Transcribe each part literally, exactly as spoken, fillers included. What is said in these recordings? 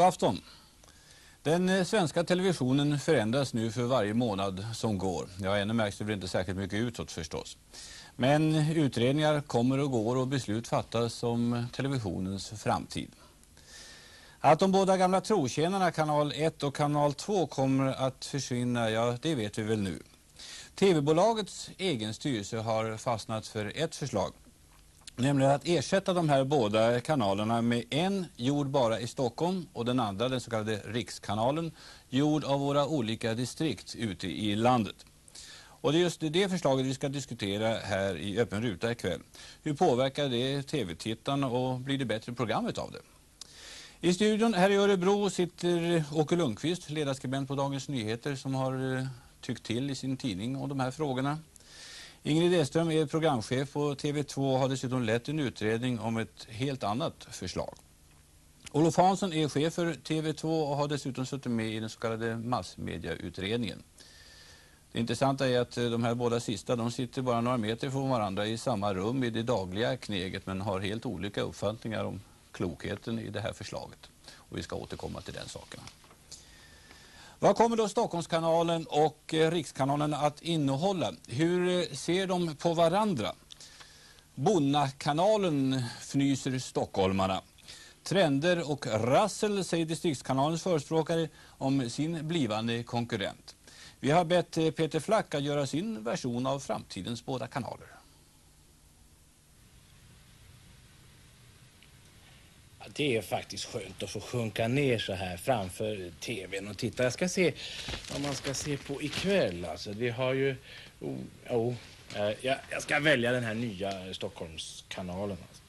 God afton. Den svenska televisionen förändras nu för varje månad som går. Ja, ännu märks det väl inte särskilt mycket utåt förstås. Men utredningar kommer och går och beslut fattas om televisionens framtid. Att de båda gamla trotjänarna kanal ett och kanal två kommer att försvinna, ja det vet vi väl nu. T V-bolagets egen styrelse har fastnat för ett förslag. Nämligen att ersätta de här båda kanalerna med en gjord bara i Stockholm och den andra, den så kallade rikskanalen, gjord av våra olika distrikt ute i landet. Och det är just det förslaget vi ska diskutera här i Öppen ruta ikväll. Hur påverkar det tv-tittarna och blir det bättre programmet av det? I studion här i Örebro sitter Åke Lundqvist, ledarskribent på Dagens Nyheter, som har eh, tyckt till i sin tidning om de här frågorna. Ingrid Edström är programchef på T V två och har dessutom lett en utredning om ett helt annat förslag. Olof Hansson är chef för T V två och har dessutom suttit med i den så kallade massmediautredningen. Det intressanta är att de här båda sista, de sitter bara några meter från varandra i samma rum i det dagliga kneget, men har helt olika uppfattningar om klokheten i det här förslaget. Och vi ska återkomma till den saken. Vad kommer då Stockholmskanalen och Rikskanalen att innehålla? Hur ser de på varandra? Bonnakanalen fnyser stockholmarna. Trender och rassel, säger distriktskanalens förespråkare om sin blivande konkurrent. Vi har bett Peter Flack att göra sin version av framtidens båda kanaler. Det är faktiskt skönt att få sjunka ner så här framför tvn och titta. Jag ska se vad man ska se på ikväll. Alltså, vi har ju... Oh, oh, jag, jag ska välja den här nya Stockholmskanalen. Alltså.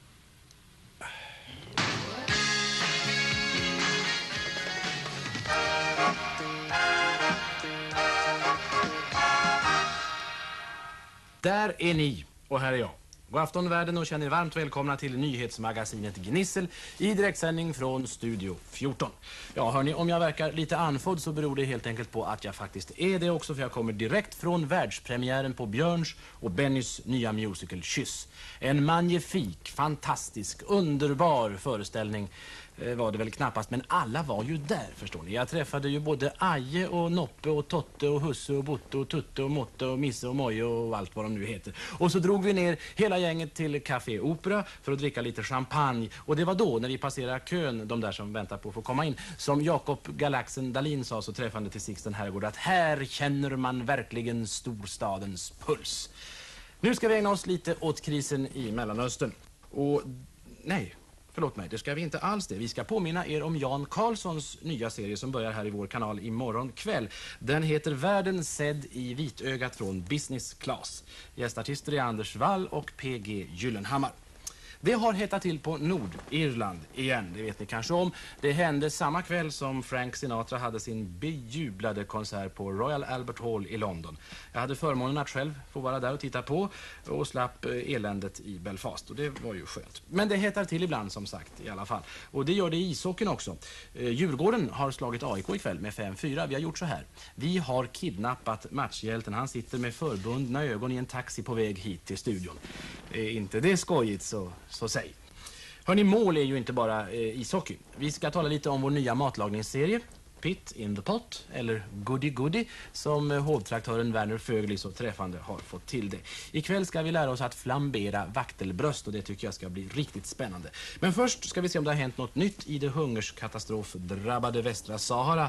Där är ni och här är jag. God afton världen och känner varmt välkomna till nyhetsmagasinet Gnissel i direktsändning från Studio fjorton. Ja hörni, om jag verkar lite anfodd så beror det helt enkelt på att jag faktiskt är det också, för jag kommer direkt från världspremiären på Björns och Bennys nya musical Kyss. En magnifik, fantastisk, underbar föreställning var det väl knappast, men alla var ju där, förstår ni. Jag träffade ju både Aje och Noppe och Totte och Husse och Botte och Tutte och Motte och Misse och Moje och allt vad de nu heter. Och så drog vi ner hela gänget till Café Opera för att dricka lite champagne. Och det var då, när vi passerade kön, de där som väntar på att få komma in, som Jakob Galaxen Dalin sa så träffande till Sixten Herrgård att här känner man verkligen storstadens puls. Nu ska vi ägna oss lite åt krisen i Mellanöstern. Och nej... Förlåt mig, det ska vi inte alls det. Vi ska påminna er om Jan Karlssons nya serie som börjar här i vår kanal imorgon kväll. Den heter Världen sedd i vitögat från Business Class. Gästartister är Anders Wall och P G Gyllenhammar. Det har hettat till på Nordirland igen, det vet ni kanske om. Det hände samma kväll som Frank Sinatra hade sin bejublade konsert på Royal Albert Hall i London. Jag hade förmånen att själv få vara där och titta på och slapp eländet i Belfast. Och det var ju skönt. Men det hettar till ibland som sagt i alla fall. Och det gör det i ishockeyn också. Djurgården har slagit A I K ikväll med fem fyra. Vi har gjort så här. Vi har kidnappat matchhjälten. Han sitter med förbundna ögon i en taxi på väg hit till studion. Är inte det skojigt så... Så säg. Hörrni, mål är ju inte bara eh, ishockey. Vi ska tala lite om vår nya matlagningsserie Pit in the Pot, eller Goody Goody, som eh, hovtraktören Werner Fögli så träffande har fått till det. Ikväll ska vi lära oss att flambera vaktelbröst och det tycker jag ska bli riktigt spännande. Men först ska vi se om det har hänt något nytt i det hungerskatastrofdrabbade västra Sahara.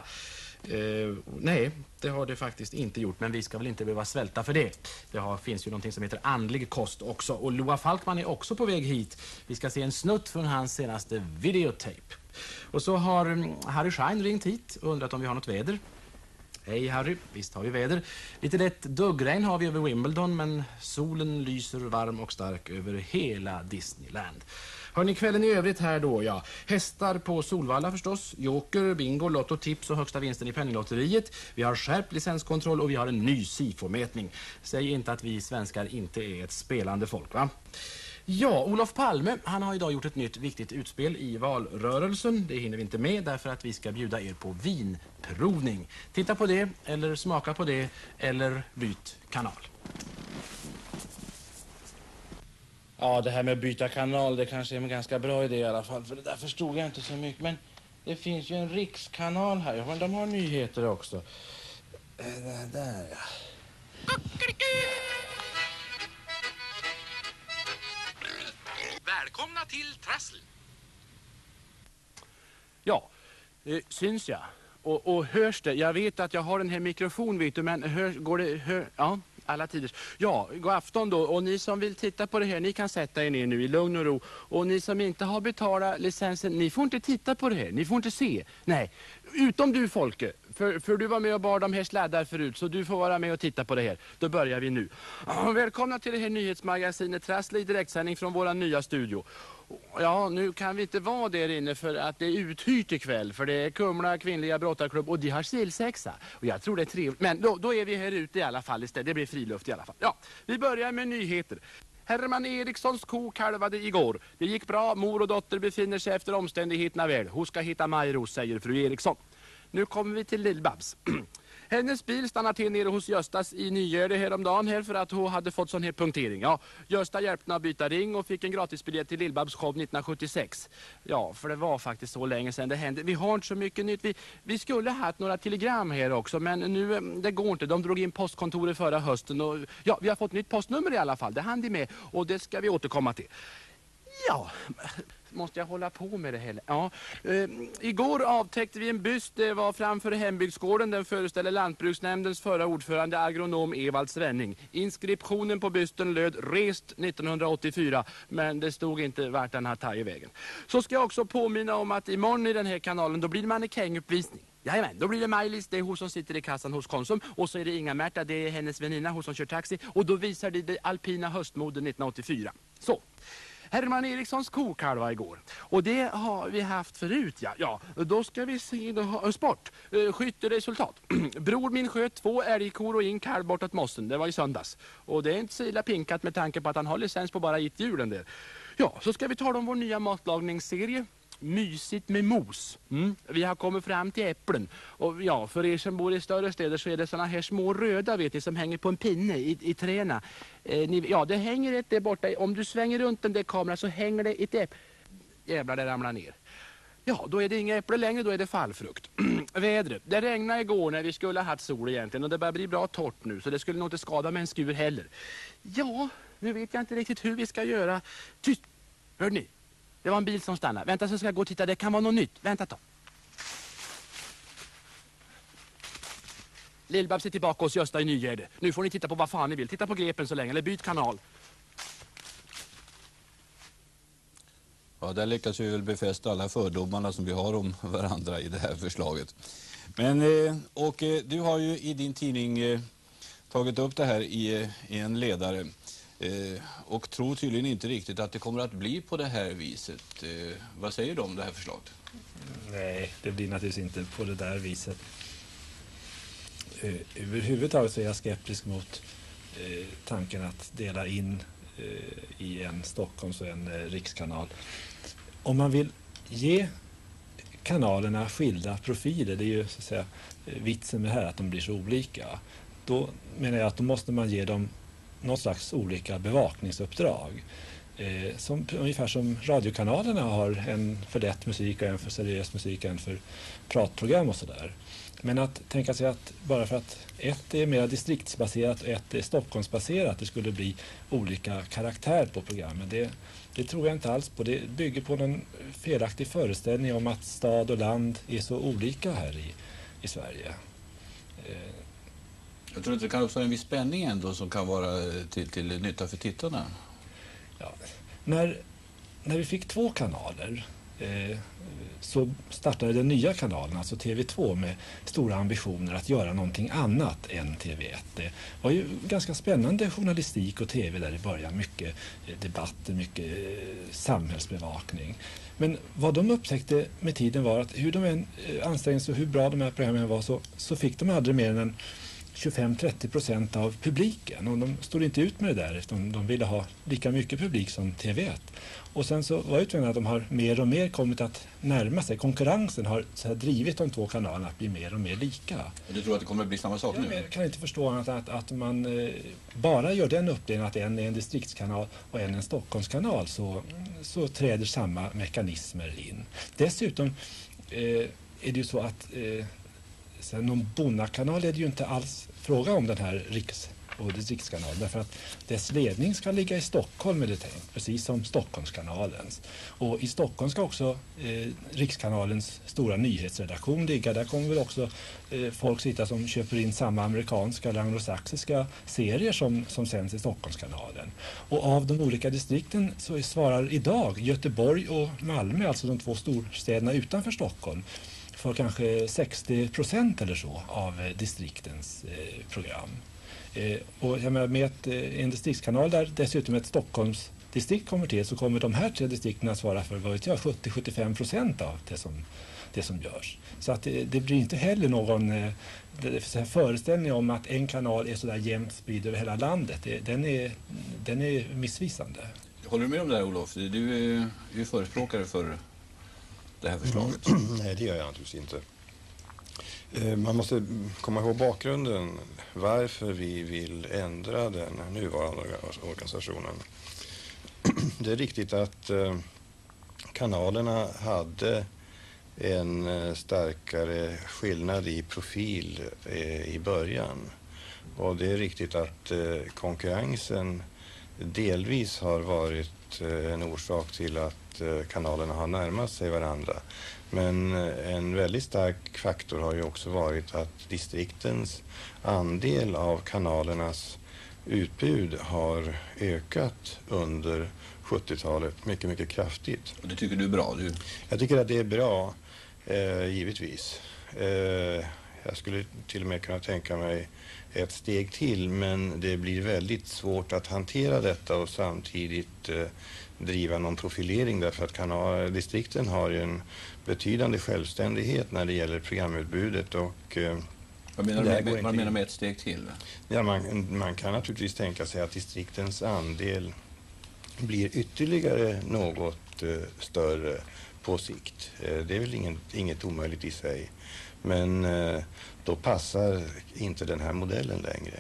Uh, nej, det har det faktiskt inte gjort, men vi ska väl inte behöva svälta för det. Det har, finns ju någonting som heter andlig kost också. Och Loa Falkman är också på väg hit. Vi ska se en snutt från hans senaste videotape. Och så har um, Harry Schein ringt hit och undrat om vi har något väder. Hej Harry, visst har vi väder. Lite lätt duggregn har vi över Wimbledon, men solen lyser varm och stark över hela Disneyland. Hörrni, kvällen i övrigt här då, ja. Hästar på Solvalla förstås, joker, bingo, lotto, tips och högsta vinsten i penninglotteriet. Vi har skärpt licenskontroll och vi har en ny SIFO-mätning. Säg inte att vi svenskar inte är ett spelande folk, va? Ja, Olof Palme, han har idag gjort ett nytt viktigt utspel i valrörelsen. Det hinner vi inte med därför att vi ska bjuda er på vinprovning. Titta på det, eller smaka på det, eller byt kanal. Ja, det här med att byta kanal, det kanske är en ganska bra idé i alla fall. För det där förstod jag inte så mycket. Men Det finns ju en rikskanal här. Jag de har nyheter också. Äh, där, ja. Välkomna till Trassel. Ja, eh, syns jag. Och, och hörs det? Jag vet att jag har den här mikrofonen, vet du, men hörs, går det... Hör, ja, alla tider. Ja, god afton då. Och ni som vill titta på det här, ni kan sätta er ner nu i lugn och ro. Och ni som inte har betalat licensen, ni får inte titta på det här. Ni får inte se. Nej, utom du, Folke. För, för du var med och bar de här sladdar förut, så du får vara med och titta på det här. Då börjar vi nu. Välkomna till det här nyhetsmagasinet Trassel i direktsändning från våra nya studio. Ja, nu kan vi inte vara där inne för att det är uthyrt ikväll. För det är Kumla kvinnliga brottarklubb och de har silsexa. Och jag tror det är trevligt. Men då, då är vi här ute i alla fall istället. Det blir friluft i alla fall. Ja, vi börjar med nyheter. Herman Erikssons ko kalvade igår. Det gick bra. Mor och dotter befinner sig efter omständigheterna väl. Hon ska hitta Majros, säger fru Eriksson. Nu kommer vi till Lill-Babs. Hennes bil stannade till nere hos Göstas i Nygärde häromdagen här för att hon hade fått sån här punktering. Ja, Gösta hjälpte henne att byta ring och fick en gratisbiljett till Lill-Babs show nittonhundrasjuttiosex. Ja, för det var faktiskt så länge sedan det hände. Vi har inte så mycket nytt. Vi, vi skulle ha haft några telegram här också, men nu, det går inte. De drog in postkontoret förra hösten och ja, vi har fått nytt postnummer i alla fall. Det hann de med och det ska vi återkomma till. Ja, måste jag hålla på med det hela? Ja, eh, igår avtäckte vi en byst. Det var framför hembygdsgården. Den föreställer lantbruksnämndens förra ordförande agronom Evald Svenning. Inskriptionen på bysten löd rest nittonhundraåttiofyra, men det stod inte vart den har tagit vägen. Så ska jag också påminna om att imorgon i den här kanalen då blir det mannekänguppvisning. Jajamän, då blir det Maj-Lis, det är hon som sitter i kassan hos Konsum. Och så är det Inga-Märta, det är hennes väninna, hon som kör taxi. Och då visar det det alpina höstmoden nittonhundraåttiofyra. Så. Herman Erikssons kokalva igår. Och det har vi haft förut, ja. Ja, då ska vi se då, sport. Uh, skytteresultat. Bror min sköt två älgkor och in kalv bortåt mossen. Det var i söndags. Och det är inte så illa pinkat med tanke på att han har licens på bara ett hjulen där. Ja, så ska vi tala om vår nya matlagningsserie. Mysigt med mos. Mm. Vi har kommit fram till äpplen. Och ja, för er som bor i större städer så är det såna här små röda, vet ni, som hänger på en pinne i, i träna. Eh, ni, ja, det hänger ett där borta. Om du svänger runt den där kameran så hänger det ett äpple. Jävlar, det ramlar ner. Ja, då är det inga äpple längre, då är det fallfrukt. Vädret. Det regnade igår när vi skulle ha haft sol egentligen. Och det börjar bli bra torrt nu, så det skulle nog inte skada med en skur heller. Ja, nu vet jag inte riktigt hur vi ska göra. Tyst! Hör ni? Det var en bil som stannade. Vänta så ska jag gå och titta. Det kan vara något nytt. Vänta då. Lill-Babs är tillbaka hos Gösta i Nygärde. Nu får ni titta på vad fan ni vill. Titta på grepen så länge. Eller byt kanal. Ja, där lyckas vi väl befästa alla fördomarna som vi har om varandra i det här förslaget. Men, eh, och eh, du har ju i din tidning eh, tagit upp det här i, i en ledare. Eh, och tror tydligen inte riktigt att det kommer att bli på det här viset. Eh, vad säger du om det här förslaget? Nej, det blir naturligtvis inte på det där viset. Eh, överhuvudtaget så är jag skeptisk mot eh, tanken att dela in eh, i en Stockholms och en eh, rikskanal. Om man vill ge kanalerna skilda profiler, det är ju så att säga vitsen med det här att de blir så olika. Då menar jag att då måste man ge dem något slags olika bevakningsuppdrag. Eh, som, ungefär som radiokanalerna har en för lätt musik och en för seriös musik, en för pratprogram och sådär. Men att tänka sig att bara för att ett är mer distriktsbaserat och ett är Stockholmsbaserat, det skulle bli olika karaktär på programmen. Det, det tror jag inte alls på. Det bygger på en felaktig föreställning om att stad och land är så olika här i, i Sverige. Eh, Jag tror att det kan också vara en viss spänning ändå som kan vara till, till nytta för tittarna. Ja. När, när vi fick två kanaler eh, så startade den nya kanalen, alltså T V två, med stora ambitioner att göra någonting annat än T V ett. Det var ju ganska spännande journalistik och tv där i början. Mycket eh, debatter, mycket eh, samhällsbevakning. Men vad de upptäckte med tiden var att hur de än eh, ansträngde sig och hur bra de här programmen var så, så fick de aldrig mer än en tjugofem till trettio procent av publiken, och de stod inte ut med det där eftersom de ville ha lika mycket publik som T V ett. Och sen så var utvecklingen att de har mer och mer kommit att närma sig. Konkurrensen har så här drivit de två kanalerna att bli mer och mer lika. Du tror att det kommer att bli samma sak nu? Jag kan inte förstå att, att, att man eh, bara gör den uppdelningen att en är en distriktskanal och en är en Stockholmskanal, så, så träder samma mekanismer in. Dessutom eh, är det ju så att eh, sen någon Bonnakanal är det ju inte alls fråga om den här riks- och distriktskanalen, därför att dess ledning ska ligga i Stockholm är det tänkt, precis som Stockholmskanalens. Och i Stockholm ska också eh, Rikskanalens stora nyhetsredaktion ligga. Där kommer väl också eh, folk sitta som köper in samma amerikanska eller anglosaxiska serier som, som sänds i Stockholmskanalen. Och av de olika distrikten så svarar idag Göteborg och Malmö, alltså de två storstäderna utanför Stockholm, för kanske sextio procent eller så av eh, distriktens eh, program. Eh, och jag menar, med ett, eh, en distriktskanal där dessutom ett Stockholms distrikt kommer till, så kommer de här tre distrikten att svara för vad vet jag, sjuttio till sjuttiofem procent av det som, det som görs. Så att det, det blir inte heller någon eh, det, föreställning om att en kanal är så där jämnt spridd över hela landet. Det, den, är, den är missvisande. Håller du med om det här, Olof? Du är ju förespråkare för det här förslaget. Mm. Nej, det gör jag naturligtvis inte. Man måste komma ihåg bakgrunden varför vi vill ändra den nuvarande organisationen. Det är riktigt att kanalerna hade en starkare skillnad i profil i början. Och det är riktigt att konkurrensen delvis har varit en orsak till att kanalerna har närmat sig varandra. Men en väldigt stark faktor har ju också varit att distriktens andel av kanalernas utbud har ökat under sjuttiotalet mycket, mycket kraftigt. Och det tycker du är bra? Du? Jag tycker att det är bra, eh, givetvis. Eh, jag skulle till och med kunna tänka mig ett steg till, men det blir väldigt svårt att hantera detta och samtidigt eh, driva någon profilering, därför att kanal- distrikten har ju en betydande självständighet när det gäller programutbudet. Och, eh, vad menar du med, med, vad menar med ett steg till? Ja, man, man kan naturligtvis tänka sig att distriktens andel blir ytterligare något eh, större på sikt. Eh, det är väl ingen, inget omöjligt i sig. Men eh, då passar inte den här modellen längre.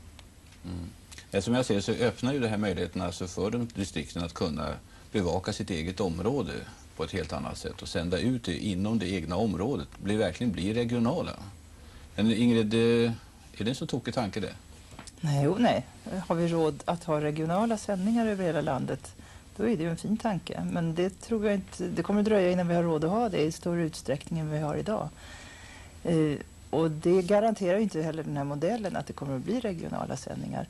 Mm. Ja, som jag ser så öppnar ju det här möjligheten alltså för de distrikten att kunna bevaka sitt eget område på ett helt annat sätt och sända ut det inom det egna området. Blir verkligen bli regionala. Men Ingrid, är det en så tokig tanke det? Nej, jo, nej. Har vi råd att ha regionala sändningar över hela landet, då är det ju en fin tanke. Men det tror jag inte, det kommer att dröja innan vi har råd att ha det i större utsträckning än vi har idag. Eh, och det garanterar ju inte heller den här modellen att det kommer att bli regionala sändningar.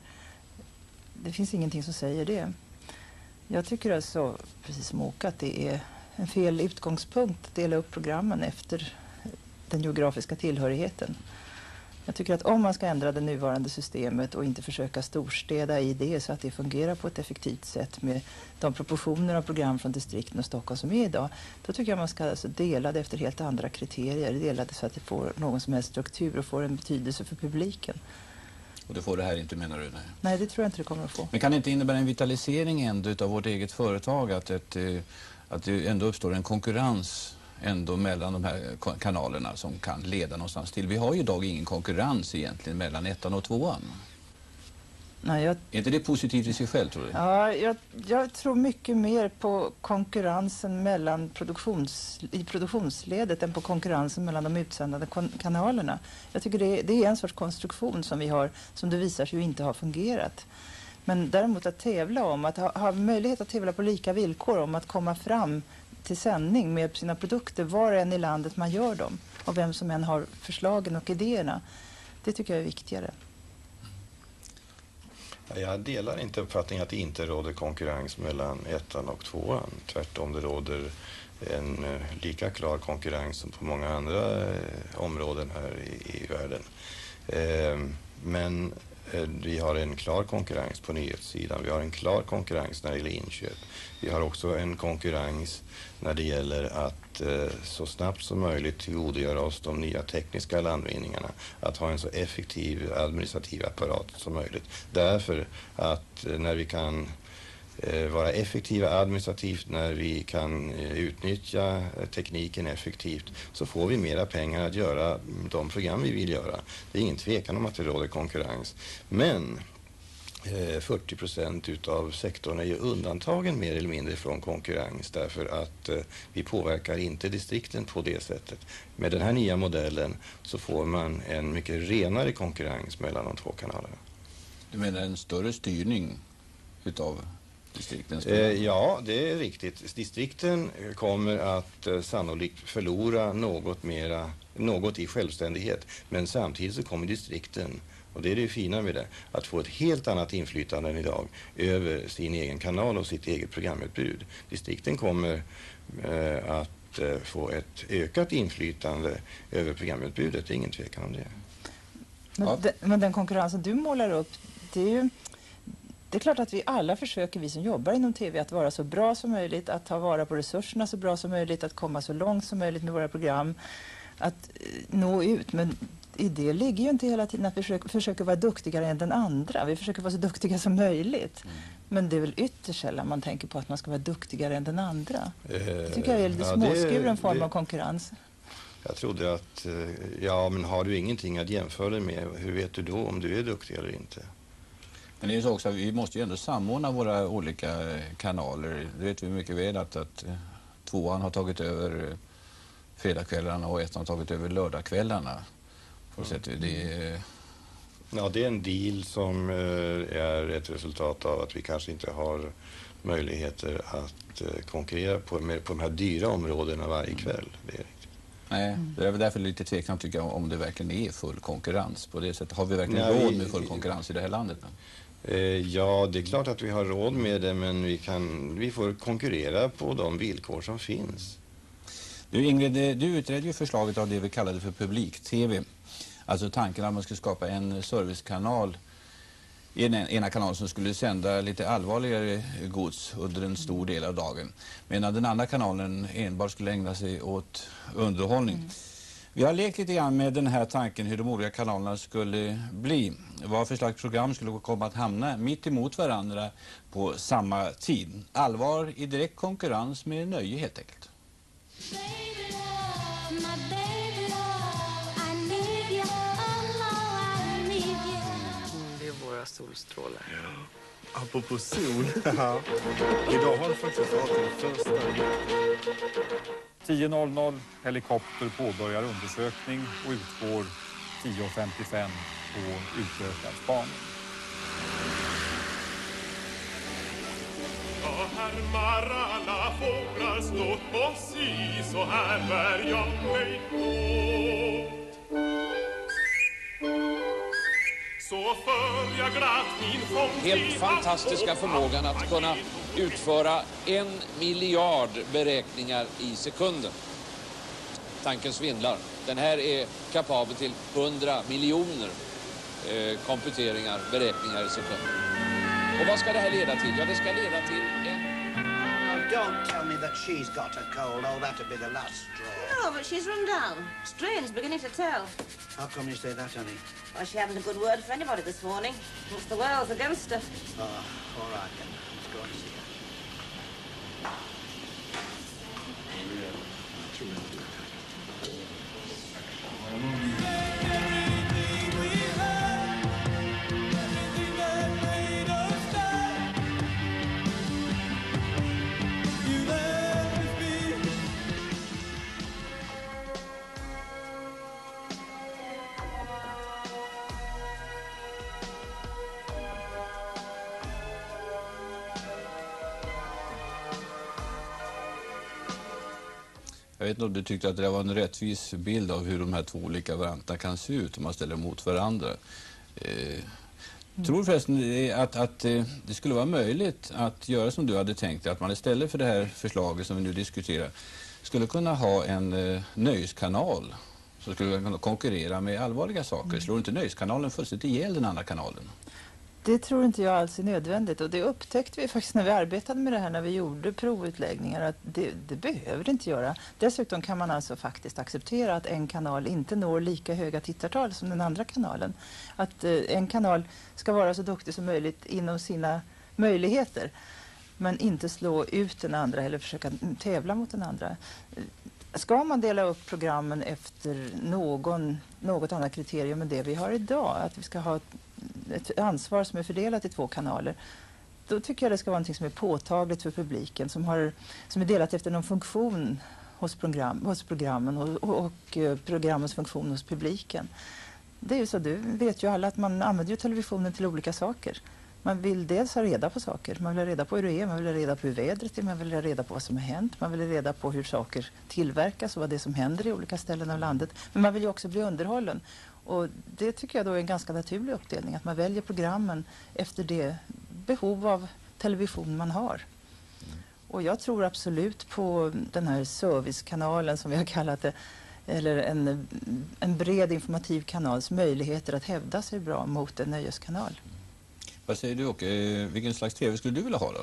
Det finns ingenting som säger det. Jag tycker alltså, precis som Åke, att det är en fel utgångspunkt att dela upp programmen efter den geografiska tillhörigheten. Jag tycker att om man ska ändra det nuvarande systemet och inte försöka storstäda i det så att det fungerar på ett effektivt sätt med de proportioner av program från distrikten och Stockholm som är idag, då tycker jag man ska alltså dela det efter helt andra kriterier. Dela det så att det får någon som helst struktur och får en betydelse för publiken. Och det får det här inte, menar du? Nej, Nej det tror jag inte det kommer att få. Men kan det inte innebära en vitalisering ändå av vårt eget företag, att, ett, att det ändå uppstår en konkurrens ändå mellan de här kanalerna som kan leda någonstans till? Vi har ju idag ingen konkurrens egentligen mellan ettan och tvåan. Nej, jag... Är inte det positivt i sig själv, tror du? Ja, jag, jag tror mycket mer på konkurrensen mellan produktions, i produktionsledet än på konkurrensen mellan de utsändande kanalerna. Jag tycker det, det är en sorts konstruktion som vi har, som det visar sig ju inte har fungerat. Men däremot att tävla om, att ha, ha möjlighet att tävla på lika villkor om att komma fram till sändning med sina produkter var än i landet man gör dem och vem som än har förslagen och idéerna, det tycker jag är viktigare. Jag delar inte uppfattningen att det inte råder konkurrens mellan ettan och tvåan. Tvärtom, det råder en lika klar konkurrens som på många andra områden här i, i världen. Eh, men eh, vi har en klar konkurrens på nyhetssidan. Vi har en klar konkurrens när det gäller inköp. Vi har också en konkurrens när det gäller att eh, så snabbt som möjligt tillgodogöra oss de nya tekniska landvinningarna. Att ha en så effektiv administrativ apparat som möjligt. Därför att eh, när vi kan eh, vara effektiva administrativt, när vi kan eh, utnyttja eh, tekniken effektivt, så får vi mera pengar att göra de program vi vill göra. Det är ingen tvekan om att det råder konkurrens. Men fyrtio procent utav sektorn är ju undantagen mer eller mindre från konkurrens därför att eh, vi påverkar inte distrikten på det sättet. Med den här nya modellen så får man en mycket renare konkurrens mellan de två kanalerna. Du menar en större styrning utav distrikten? Eh, ja, det är riktigt. Distrikten kommer att eh, sannolikt förlora något mera, något i självständighet, men samtidigt så kommer distrikten, och det är det fina med det, att få ett helt annat inflytande än idag över sin egen kanal och sitt eget programutbud. Distrikten kommer eh, att eh, få ett ökat inflytande över programutbudet, det är ingen tvekan om det. Men, Ja. den, men den konkurrensen du målar upp, det är ju... Det är klart att vi alla försöker, vi som jobbar inom tv, att vara så bra som möjligt, att ta vara på resurserna så bra som möjligt, att komma så långt som möjligt med våra program, att eh, nå ut. Men i det ligger ju inte hela tiden att vi försöker, försöker vara duktigare än den andra. Vi försöker vara så duktiga som möjligt. Mm. Men det är väl ytterst sällan man tänker på att man ska vara duktigare än den andra. Eh, Det tycker jag är lite ja, småskuren form det, av konkurrens. Jag trodde att, eh, ja men har du ingenting att jämföra dig med, hur vet du då om du är duktig eller inte? Men det är ju så också att vi måste ju ändå samordna våra olika kanaler. Det vet vi mycket väl att, att tvåan har tagit över fredagskvällarna och ettan har tagit över lördagskvällarna. På sätt, det är... Ja, det är en deal som eh, är ett resultat av att vi kanske inte har möjligheter att eh, konkurrera på, med, på de här dyra områdena varje kväll. Det är riktigt. Nej, det är väl därför lite tveksamt tycker jag om det verkligen är full konkurrens på det sättet. Har vi verkligen Nej, råd med full konkurrens i det här landet? Eh, ja, det är klart att vi har råd med det, men vi, kan, vi får konkurrera på de villkor som finns. Du Ingrid, du utredde ju förslaget av det vi kallade för publik-tv. Alltså tanken att man skulle skapa en servicekanal i den ena kanalen som skulle sända lite allvarligare gods under en stor del av dagen. Medan den andra kanalen enbart skulle ägna sig åt underhållning. Mm. Vi har lekt lite grann med den här tanken hur de olika kanalerna skulle bli. Vad för slags program skulle komma att hamna mitt emot varandra på samma tid. Allvar i direkt konkurrens med nöje helt enkelt. Det är våra solstrålar. Ja. Apropå sol. Ja. Idag har det faktiskt varit den första. tio noll noll, helikopter påbörjar undersökning och utgår tio femtiofem på utökad spaning. Jag härmar alla fåglars låt och si, så här bär jag mig åt. Så för jag glatt min fång. Helt fantastiska förmågan att kunna utföra en miljard beräkningar i sekunden. Tanken svindlar. Den här är kapabel till hundra miljoner eh, komputeringar, beräkningar i sekunden. Och vad ska det här leda till? Ja, det ska leda till en... Don't tell me that she's got a cold. Oh, that'd be the last straw. No, but she's run down. Strain's beginning to tell. How come you say that, honey? Well, she hasn't a good word for anybody this morning. It's the world's against her. Oh, all right then. Let's go and see her. Jag vet inte om du tyckte att det var en rättvis bild av hur de här två olika varianterna kan se ut om man ställer mot varandra. Eh, mm. Tror förresten att, att eh, det skulle vara möjligt att göra som du hade tänkt, att man istället för det här förslaget som vi nu diskuterar skulle kunna ha en eh, nöjeskanal som skulle kunna konkurrera med allvarliga saker. Mm. Slår inte nöjeskanalen fullständigt ihjäl den andra kanalen? Det tror inte jag alls är nödvändigt, och det upptäckte vi faktiskt när vi arbetade med det här, när vi gjorde provutläggningar, att det, det behöver det inte göra. Dessutom kan man alltså faktiskt acceptera att en kanal inte når lika höga tittartal som den andra kanalen. Att eh, en kanal ska vara så duktig som möjligt inom sina möjligheter, men inte slå ut den andra eller försöka tävla mot den andra. Ska man dela upp programmen efter någon, något annat kriterium än det vi har idag, att vi ska ha ett ansvar som är fördelat i två kanaler, då tycker jag det ska vara något som är påtagligt för publiken, som, har, som är delat efter någon funktion hos, program, hos programmen och, och, och programmens funktion hos publiken. Det är ju så, du vet ju alla att man använder ju televisionen till olika saker. Man vill dels ha reda på saker, man vill ha reda på hur det är, man vill ha reda på hur vädret är, man vill ha reda på vad som har hänt, man vill ha reda på hur saker tillverkas och vad det är som händer i olika ställen av landet. Men man vill ju också bli underhållen. Och det tycker jag då är en ganska naturlig uppdelning, att man väljer programmen efter det behov av television man har. Och jag tror absolut på den här servicekanalen som vi har kallat det, eller en, en bred informativ kanals möjligheter att hävda sig bra mot en nöjeskanal. Vad säger du, Åke? Vilken slags tv skulle du vilja ha då?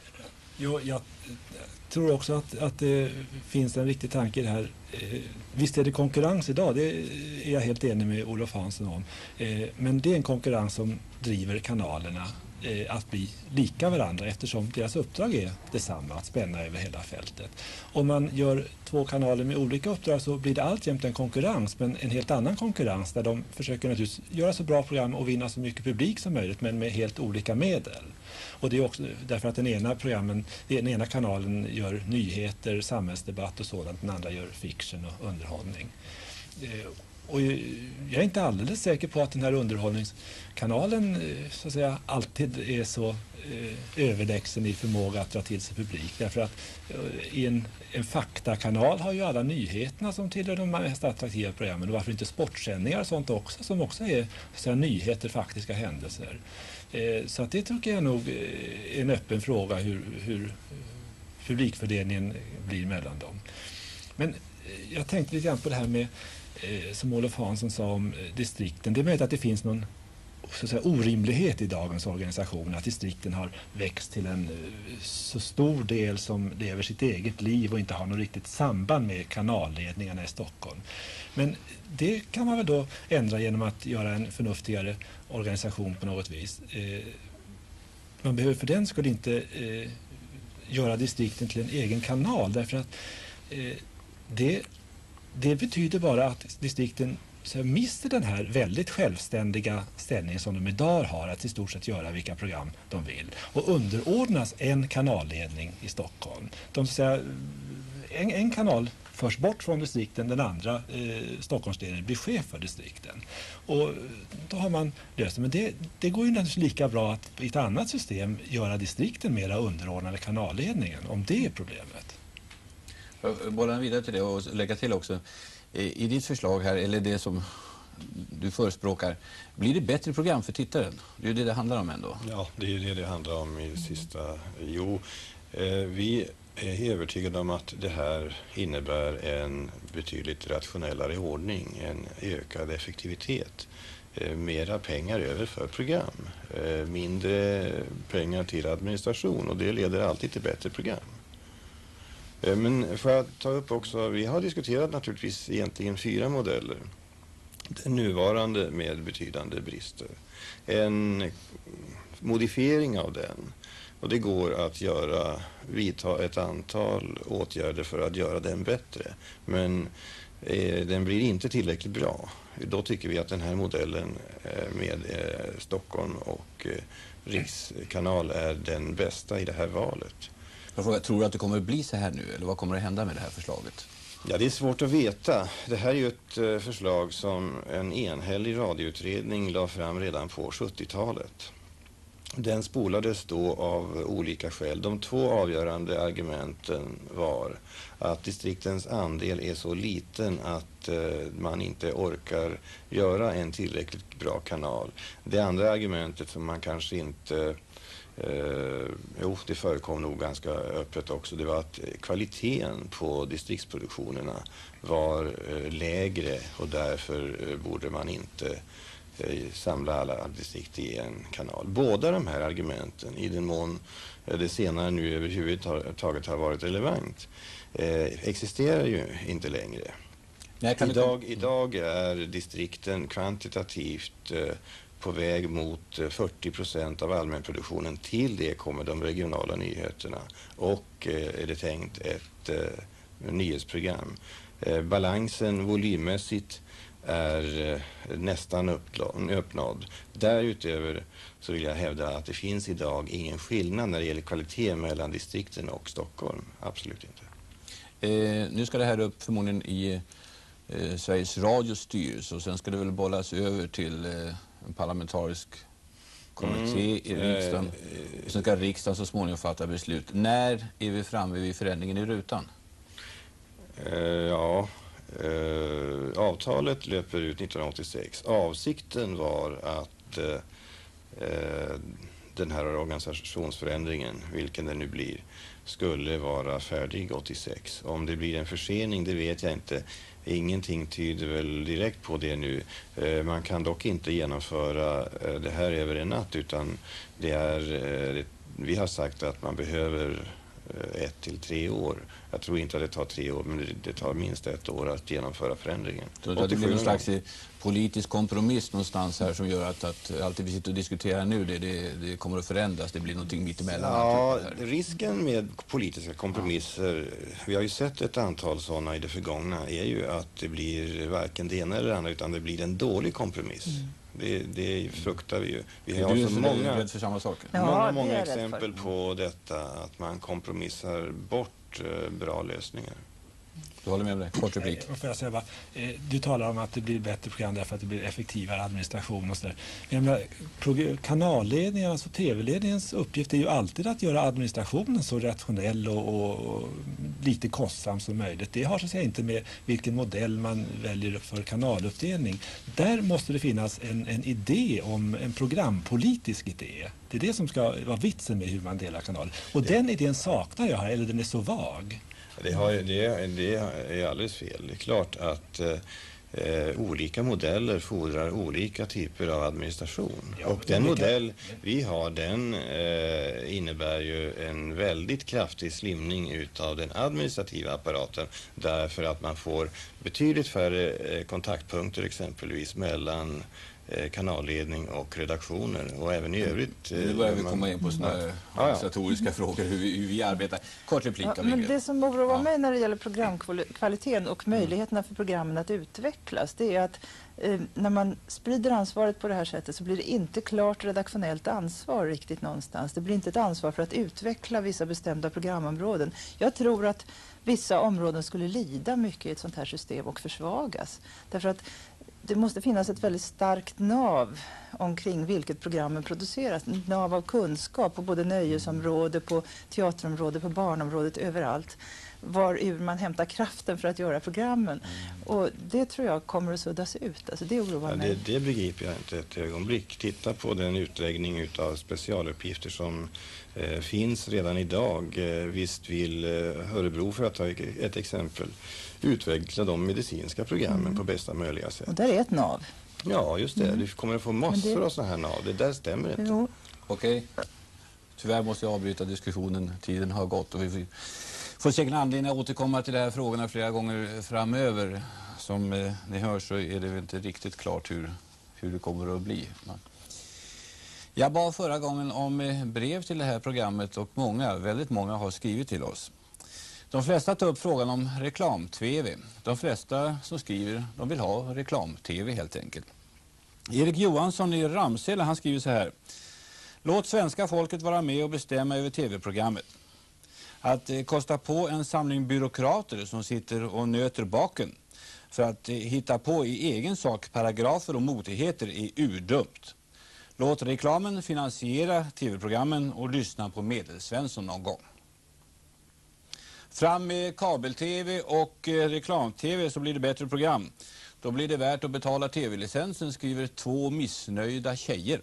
Jo, jag tror också att, att det finns en riktig tanke i det här. Eh, visst är det konkurrens idag, det är jag helt enig med Olof Hansson om. Eh, men det är en konkurrens som driver kanalerna eh, att bli lika varandra, eftersom deras uppdrag är detsamma, att spänna över hela fältet. Om man gör två kanaler med olika uppdrag så blir det alltjämt en konkurrens, men en helt annan konkurrens där de försöker naturligtvis göra så bra program och vinna så mycket publik som möjligt, men med helt olika medel. Och det är också därför att den ena programmen, den ena kanalen gör nyheter, samhällsdebatt och sådant, den andra gör fiction och underhållning. Eh, och jag är inte alldeles säker på att den här underhållningskanalen så att säga alltid är så eh, överlägsen i förmåga att dra till sig publik. Därför att eh, i en, en faktakanal har ju alla nyheterna som tillhör de mest attraktiva programmen. Och varför inte sportsändningar och sånt också, som också är så att säga, nyheter, faktiska händelser. Eh, så att det tycker jag nog är en öppen fråga hur, hur publikfördelningen blir mellan dem. Men eh, jag tänkte lite grann på det här med som Olof Hansson sa om distrikten. Det är möjligt att det finns någon så att säga, orimlighet i dagens organisation, att distrikten har växt till en så stor del som lever sitt eget liv och inte har något riktigt samband med kanalledningarna i Stockholm. Men det kan man väl då ändra genom att göra en förnuftigare organisation på något vis. Man behöver för den skull inte göra distrikten till en egen kanal, därför att det Det betyder bara att distrikten så mister den här väldigt självständiga ställningen som de idag har, att i stort sett göra vilka program de vill, och underordnas en kanalledning i Stockholm. De, så att säga, en, en kanal förs bort från distrikten, den andra eh, Stockholmsdelen blir chef för distrikten. Och då har man löst det. Men det, det går ju naturligtvis lika bra att i ett annat system göra distrikten mera underordnade kanalledningen, om det är problemet. Bollar vidare till det och lägga till också. I ditt förslag här, eller det som du förespråkar, blir det bättre program för tittaren? Det är ju det det handlar om ändå. Ja, det är ju det det handlar om i sista. Jo, eh, vi är övertygade om att det här innebär en betydligt rationellare ordning, en ökad effektivitet. Eh, mera pengar över för program, eh, mindre pengar till administration, och det leder alltid till bättre program. Men får jag ta upp också, vi har diskuterat naturligtvis egentligen fyra modeller. Den nuvarande med betydande brister. En modifiering av den, och det går att göra, vidta ett antal åtgärder för att göra den bättre. Men eh, den blir inte tillräckligt bra. Då tycker vi att den här modellen eh, med eh, Stockholm och eh, Rikskanal är den bästa i det här valet. Jag frågar, tror du att det kommer att bli så här nu, eller vad kommer att hända med det här förslaget? Ja, det är svårt att veta. Det här är ju ett förslag som en enhällig radioutredning la fram redan på sjuttiotalet. Den spolades då av olika skäl. De två avgörande argumenten var att distriktens andel är så liten att eh, man inte orkar göra en tillräckligt bra kanal. Det andra argumentet som man kanske inte... Eh, jo, det förekom nog ganska öppet också. Det var att kvaliteten på distriktsproduktionerna var eh, lägre, och därför eh, borde man inte eh, samla alla distrikt i en kanal. Båda de här argumenten, i den mån eh, det senare nu överhuvudtaget har varit relevant, eh, existerar ju inte längre. Nej, idag, idag är distrikten kvantitativt eh, på väg mot fyrtio procent av allmänproduktionen. Till det kommer de regionala nyheterna och eh, är det tänkt ett eh, nyhetsprogram. Eh, balansen volymmässigt är eh, nästan uppnådd. Därutöver så vill jag hävda att det finns idag ingen skillnad när det gäller kvalitet mellan distrikten och Stockholm. Absolut inte. Eh, nu ska det här upp förmodligen i eh, Sveriges Radios styrelse och sen ska det väl bollas över till eh, en parlamentarisk kommitté mm. i riksdagen. Eh, sen ska riksdagen så småningom fatta beslut. När är vi framme vid förändringen i rutan? Eh, ja, eh, avtalet löper ut nittonhundraåttiosex. Avsikten var att eh, eh, den här organisationsförändringen, vilken det nu blir, skulle vara färdig åttiosex. Om det blir en försening, det vet jag inte. Ingenting tyder väl direkt på det nu. Eh, man kan dock inte genomföra eh, det här över en natt, utan det är, eh, det, vi har sagt att man behöver ett till tre år. Jag tror inte att det tar tre år, men det, det tar minst ett år att genomföra förändringen. Så det blir någon slags politisk kompromiss någonstans här som gör att, att allt det vi sitter och diskuterar nu, det, det, det kommer att förändras. Det blir någonting mitt emellan. Ja, risken med politiska kompromisser, vi har ju sett ett antal sådana i det förgångna, är ju att det blir varken det ena eller det andra, utan det blir en dålig kompromiss. Mm. Det, det fruktar vi ju. Vi har du så många, rädd för samma saker. många, Ja, många exempel på detta, att man kompromissar bort eh, bra lösningar. Du håller med om det? Kort replik. Får jag säga bara, du talar om att det blir bättre program därför att det blir effektivare administration och sådär. Kanalledningen, alltså tv-ledningens uppgift är ju alltid att göra administrationen så rationell och, och, och lite kostsam som möjligt. Det har så att säga inte med vilken modell man väljer för kanaluppdelning. Där måste det finnas en, en idé om en programpolitisk idé. Det är det som ska vara vitsen med hur man delar kanaler. Och det. Den idén saknar jag här, eller den är så vag. Det, har, det, det är alldeles fel. Det är klart att eh, olika modeller fordrar olika typer av administration. Ja, och den modell vi har, den eh, innebär ju en väldigt kraftig slimning utav den administrativa apparaten, därför att man får betydligt färre eh, kontaktpunkter exempelvis mellan kanalledning och redaktioner och även i övrigt. Nu börjar vi komma in på sådana här organisatoriska ja, ja. frågor, hur vi, hur vi arbetar. Kort replik. Ja, men det som oroar ja. mig när det gäller programkvaliteten och möjligheterna för programmen att utvecklas, det är att eh, när man sprider ansvaret på det här sättet så blir det inte klart redaktionellt ansvar riktigt någonstans. Det blir inte ett ansvar för att utveckla vissa bestämda programområden. Jag tror att vissa områden skulle lida mycket i ett sånt här system och försvagas. Därför att det måste finnas ett väldigt starkt nav omkring vilket programmen produceras. Ett nav av kunskap på både nöjesområde, på teaterområde, på barnområdet, överallt. Varur man hämtar kraften för att göra programmen. Mm. Och det tror jag kommer att suddas ut. Alltså det oroar ja, mig. Det, det begriper jag inte ett ögonblick. Titta på den utläggning av specialuppgifter som eh, finns redan idag. Eh, visst vill eh, Örebro, för att ta ett exempel, utveckla de medicinska programmen mm. på bästa möjliga sätt. Och där är ett nav. Ja, just det. Mm. Du kommer att få massor det... av sådana här nav. Det där stämmer inte. Jo. Okej. Tyvärr måste jag avbryta diskussionen. Tiden har gått och vi får säkert anledning att återkomma till de här frågorna flera gånger framöver. Som eh, ni hör så är det väl inte riktigt klart hur, hur det kommer att bli. Jag bad förra gången om eh, brev till det här programmet och många, väldigt många har skrivit till oss. De flesta tar upp frågan om reklam-tv. De flesta som skriver, de vill ha reklam-tv helt enkelt. Erik Johansson i Ramsele, han skriver så här: låt svenska folket vara med och bestämma över tv-programmet. Att eh, kosta på en samling byråkrater som sitter och nöter baken för att eh, hitta på i egen sak paragrafer och motigheter är urdumt. Låt reklamen finansiera tv-programmen och lyssna på Medelsvensson någon gång. Fram med kabel-tv och eh, reklam-tv så blir det bättre program. Då blir det värt att betala tv-licensen, skriver två missnöjda tjejer.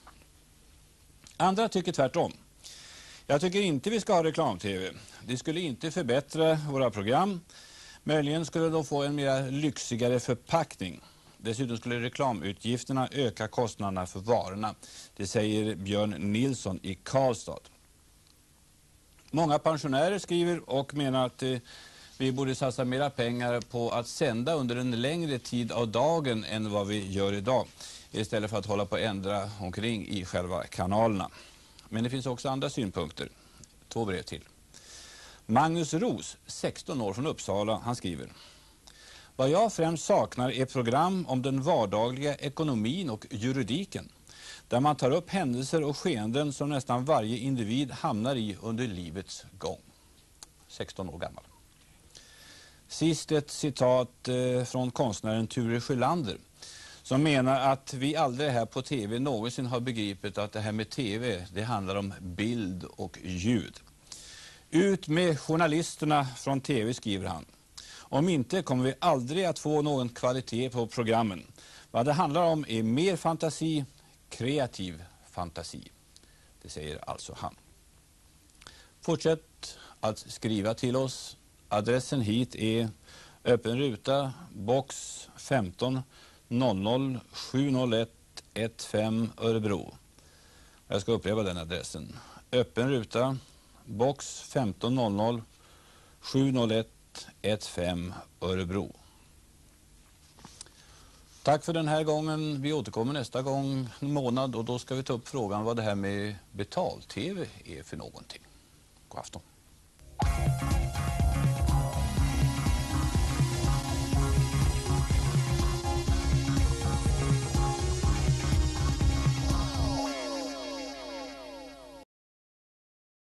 Andra tycker tvärtom. Jag tycker inte vi ska ha reklam-tv. Det skulle inte förbättra våra program. Möjligen skulle de få en mer lyxigare förpackning. Dessutom skulle reklamutgifterna öka kostnaderna för varorna. Det säger Björn Nilsson i Karlstad. Många pensionärer skriver och menar att eh, vi borde satsa mera pengar på att sända under en längre tid av dagen än vad vi gör idag. Istället för att hålla på att ändra omkring i själva kanalerna. Men det finns också andra synpunkter. Två brev till. Magnus Ros, sexton år från Uppsala, han skriver: Vad jag främst saknar är program om den vardagliga ekonomin och juridiken, där man tar upp händelser och skeenden som nästan varje individ hamnar i under livets gång. sexton år gammal. Sist ett citat eh, från konstnären Ture Sjölander, som menar att vi aldrig här på tv någonsin har begripit att det här med tv, det handlar om bild och ljud. Ut med journalisterna från tv, skriver han. Om inte kommer vi aldrig att få någon kvalitet på programmen. Vad det handlar om är mer fantasi, kreativ fantasi. Det säger alltså han. Fortsätt att skriva till oss. Adressen hit är öppen ruta, box femton noll noll sju noll ett ett fem Örebro. Jag ska upprepa den adressen. Öppen ruta, box femton noll noll sju noll ett ett fem Örebro. Tack för den här gången. Vi återkommer nästa gång en månad och då ska vi ta upp frågan vad det här med betal-tv är för någonting. God afton.